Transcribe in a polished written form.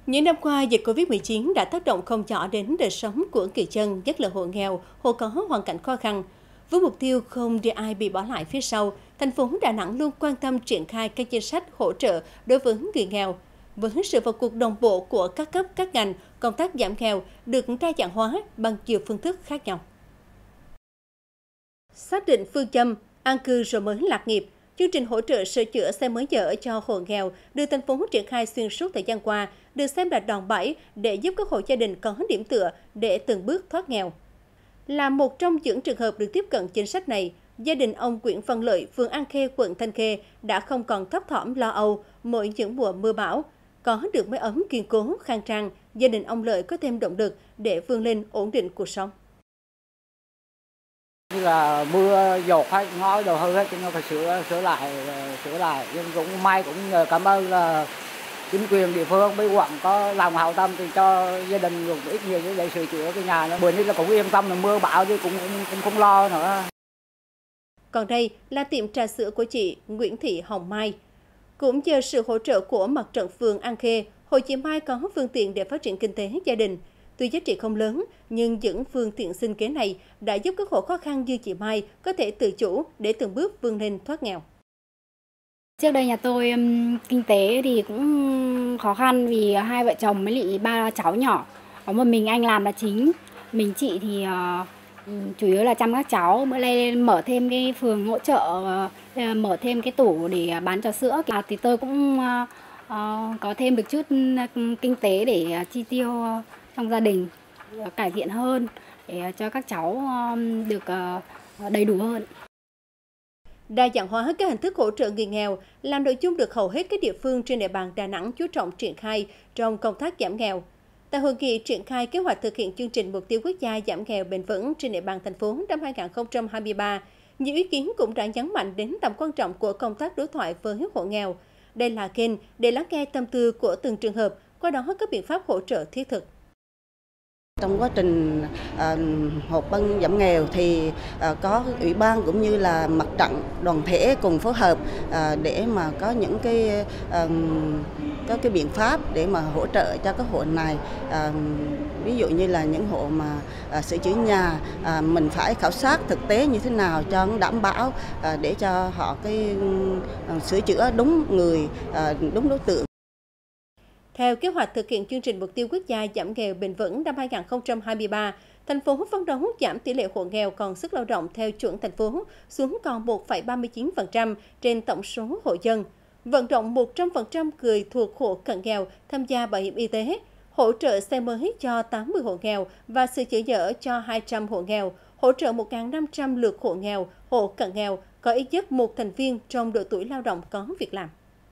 Những năm qua, dịch Covid-19 đã tác động không nhỏ đến đời sống của người dân, nhất là hộ nghèo, hộ có hoàn cảnh khó khăn. Với mục tiêu không để ai bị bỏ lại phía sau, thành phố Đà Nẵng luôn quan tâm triển khai các chính sách hỗ trợ đối với người nghèo. Với sự vào cuộc đồng bộ của các cấp, các ngành, công tác giảm nghèo được đa dạng hóa bằng nhiều phương thức khác nhau. Xác định phương châm an cư rồi mới lạc nghiệp, chương trình hỗ trợ sửa chữa xe mới dở cho hộ nghèo được thành phố triển khai xuyên suốt thời gian qua được xem là đòn bẩy để giúp các hộ gia đình có điểm tựa để từng bước thoát nghèo. Là một trong những trường hợp được tiếp cận chính sách này, gia đình ông Nguyễn Văn Lợi, phường An Khê, quận Thanh Khê đã không còn thấp thỏm lo âu mỗi những mùa mưa bão. Có được mái ấm kiên cố, khang trang, gia đình ông Lợi có thêm động lực để vươn lên ổn định cuộc sống. Như là mưa dột hay ngói đồ hư hết, chúng nó phải sửa lại. Nhưng cũng may cũng nhờ cảm ơn là chính quyền địa phương với quận có lòng hảo tâm thì cho gia đình dùng ít nhiều để sửa chữa cái nhà nó. Bữa nay là cũng yên tâm là mưa bão chứ cũng không lo nữa. Còn đây là tiệm trà sữa của chị Nguyễn Thị Hồng Mai. Cũng nhờ sự hỗ trợ của mặt trận phường An Khê, hội chị Mai có phương tiện để phát triển kinh tế gia đình. Tuy giá trị không lớn, nhưng những phương tiện sinh kế này đã giúp các hộ khó khăn như chị Mai có thể tự chủ để từng bước vươn lên thoát nghèo. Trước đây nhà tôi kinh tế thì cũng khó khăn vì hai vợ chồng mới lại ba cháu nhỏ. Có một mình anh làm là chính, mình chị thì chủ yếu là chăm các cháu. Bữa nay mở thêm cái phường hỗ trợ, mở thêm cái tủ để bán trà sữa. Thì tôi cũng có thêm được chút kinh tế để chi tiêu trong gia đình, cải thiện hơn để cho các cháu được đầy đủ hơn. Đa dạng hóa các hình thức hỗ trợ người nghèo là nội dung được hầu hết các địa phương trên địa bàn Đà Nẵng chú trọng triển khai trong công tác giảm nghèo. Tại hội nghị triển khai kế hoạch thực hiện chương trình mục tiêu quốc gia giảm nghèo bền vững trên địa bàn thành phố năm 2023, nhiều ý kiến cũng đã nhấn mạnh đến tầm quan trọng của công tác đối thoại với hộ nghèo. Đây là kênh để lắng nghe tâm tư của từng trường hợp, qua đó các biện pháp hỗ trợ thiết thực. Trong quá trình họp ban giảm nghèo thì có ủy ban cũng như là mặt trận đoàn thể cùng phối hợp để mà có những cái biện pháp để mà hỗ trợ cho các hộ này. Ví dụ như là những hộ mà sửa chữa nhà, mình phải khảo sát thực tế như thế nào cho đảm bảo để cho họ sửa chữa đúng người, đúng đối tượng. Theo kế hoạch thực hiện chương trình mục tiêu quốc gia giảm nghèo bền vững năm 2023, thành phố phấn đấu giảm tỷ lệ hộ nghèo còn sức lao động theo chuẩn thành phố xuống còn 1,39% trên tổng số hộ dân, vận động 100% người thuộc hộ cận nghèo tham gia bảo hiểm y tế, hỗ trợ xe mới cho 80 hộ nghèo và sửa chữa dở cho 200 hộ nghèo, hỗ trợ 1.500 lượt hộ nghèo, hộ cận nghèo có ít nhất một thành viên trong độ tuổi lao động có việc làm.